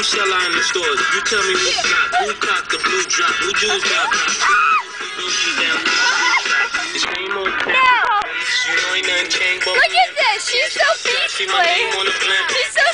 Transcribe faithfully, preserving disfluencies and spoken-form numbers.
sell out in the stores? You tell me what's not. Who cocked the blue drop? Who Jews got popped? Who doing down the same old crap? You know ain't nothing changed, but look at this. She's so see my name beastly. on the plan. She's so